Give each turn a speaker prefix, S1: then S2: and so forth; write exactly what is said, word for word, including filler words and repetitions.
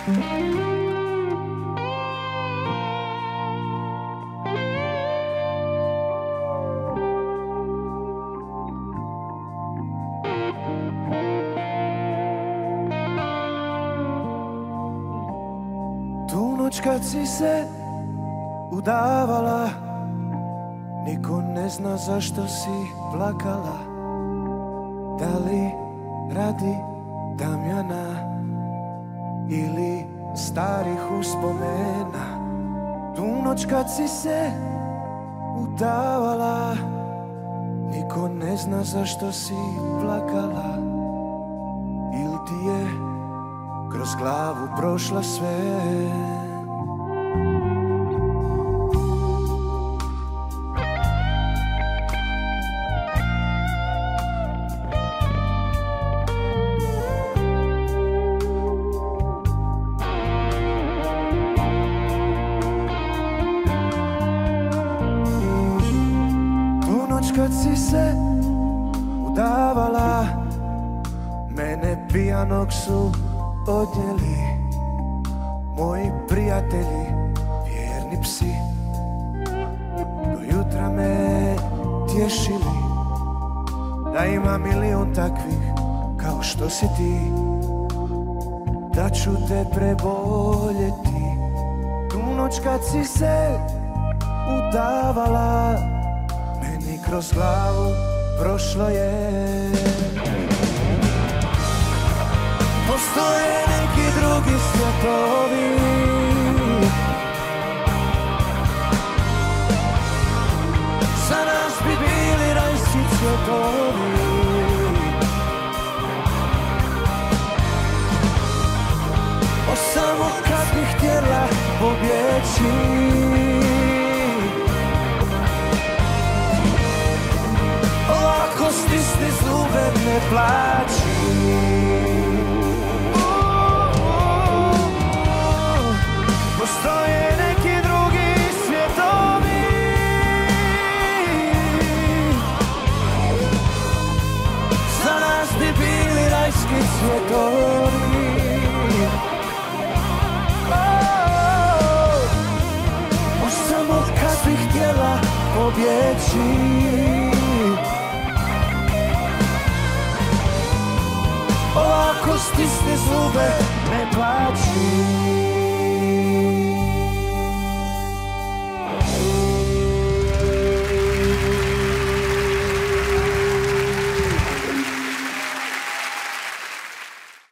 S1: Tu noć kad si se udavala, niko ne zna zašto si plakala. Da li radi Damjana ili starih uspomena? Tu noć kad si se udavala, niko ne zna zašto si plakala. Ili ti je kroz glavu prošla sve? Kad si se udavala, mene pijanog su odnijeli moji prijatelji, vjerni psi. Do jutra me tješili da ima milion takvih kao što si ti, da ću te preboljeti. Tu noć kad si se udavala, meni kroz glavu prošlo je. Postoje neki drugi svjetovi, za nas bi bili rajski cvjetovi. O samo kad bi htjela pobjeći, stisni zube, ne plaći. Postoje neki drugi svjetovi, za nas bi bili rajski cvjetovi. O samo kad bi htjela pobjeći, ovako stisni zube, ne plaći.